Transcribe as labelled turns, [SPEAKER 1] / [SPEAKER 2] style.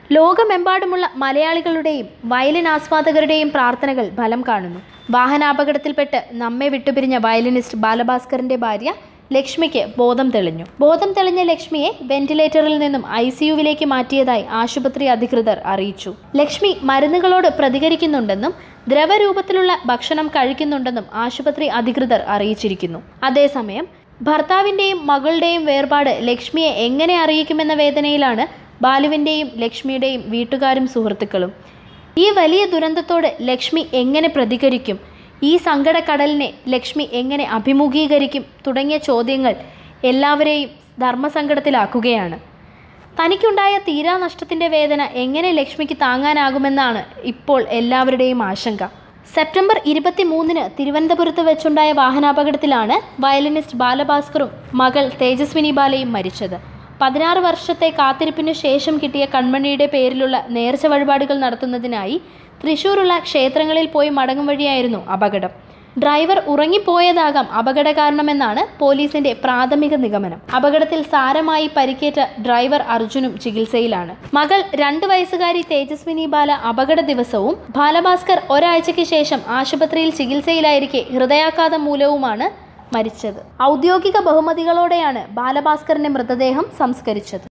[SPEAKER 1] ലോകമെമ്പാടുമുള്ള മലയാളികളുടെയും വയലിൻ ആസ്വാദകരുടെയും പ്രാർത്ഥനകൾ ഫലം കാണുന്നു. വാഹനാപകടത്തിൽപ്പെട്ട് നമ്മെ വിട്ടുപിരിഞ്ഞ വയലിനിസ്റ്റ് ബാലഭാസ്കറിന്റെ ഭാര്യ ലക്ഷ്മിക്ക് ബോധം തെളിഞ്ഞ ലക്ഷ്മിയെ വെന്റിലേറ്ററിൽ നിന്നും ICUവിലേക്ക് മാറ്റിയതായി ആശുപത്രി അധികൃതർ അറിയിച്ചു. ലക്ഷ്മി മരുന്നുകളോട് പ്രതികരിക്കുന്നുണ്ടെന്നും ദ്രവരൂപത്തിലുള്ള ഭക്ഷണം കഴിക്കുന്നുണ്ടെന്നും ആശുപത്രി അധികൃതർ അറിയിച്ചിരിക്കുന്നു. അതേസമയം ഭർത്താവിന്റെയും മകളുടെയും വേർപാട് ലക്ഷ്മിയെ എങ്ങനെ അറിയിക്കുമെന്ന വേദനയിലാണ് ബാലുവിന്റെയും ലക്ഷ്മിയുടെയും വീട്ടുകാരും സുഹൃത്തുക്കളും. ഈ വലിയ ദുരന്തത്തോട് ലക്ഷ്മി എങ്ങനെ പ്രതികരിക്കും, ഈ സങ്കടക്കടലിനെ ലക്ഷ്മി എങ്ങനെ അഭിമുഖീകരിക്കും തുടങ്ങിയ ചോദ്യങ്ങൾ എല്ലാവരെയും ധർമ്മസങ്കടത്തിലാക്കുകയാണ്. തനിക്കുണ്ടായ തീരാനഷ്ടത്തിൻ്റെ വേദന എങ്ങനെ ലക്ഷ്മിക്ക് താങ്ങാനാകുമെന്നാണ് ഇപ്പോൾ എല്ലാവരുടെയും ആശങ്ക. സെപ്റ്റംബർ 23-ന് തിരുവനന്തപുരത്ത് വെച്ചുണ്ടായ വാഹനാപകടത്തിലാണ് വയലിനിസ്റ്റ് ബാലഭാസ്കറും മകൾ തേജസ്വിനി ബാലയും മരിച്ചത്. 16 വർഷത്തെ കാത്തിരിപ്പിനു ശേഷം കിട്ടിയ കൺമണിയുടെ പേരിലുള്ള നേർച്ച വഴിപാടുകൾ നടത്തുന്നതിനായി തൃശ്ശൂരുള്ള ക്ഷേത്രങ്ങളിൽ പോയി മടങ്ങും വഴിയായിരുന്നു അപകടം. ഡ്രൈവർ ഉറങ്ങിപ്പോയതാകാം അപകട കാരണമെന്നാണ് പോലീസിന്റെ പ്രാഥമിക നിഗമനം. അപകടത്തിൽ സാരമായി പരിക്കേറ്റ ഡ്രൈവർ അർജുനും ചികിത്സയിലാണ്. മകൾ 2 വയസ്സുകാരി തേജസ്വിനി ബാല അപകട ദിവസവും ബാലഭാസ്കർ ഒരാഴ്ചയ്ക്ക് ശേഷം ആശുപത്രിയിൽ ചികിത്സയിലായിരിക്കെ ഹൃദയാഘാതം മൂലവുമാണ് മരിച്ചത്. ഔദ്യോഗിക ബഹുമതികളോടെയാണ് ബാലഭാസ്കറിന്റെ മൃതദേഹം സംസ്കരിച്ചത്.